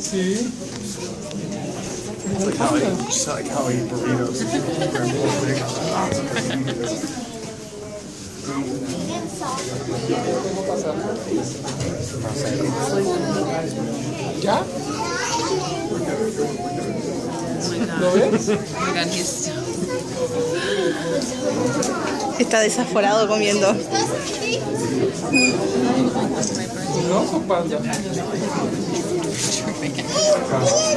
Sí. It's like how I eat burritos. ¿Ya? ¿Lo ves? Está desaforado comiendo. No, son panda.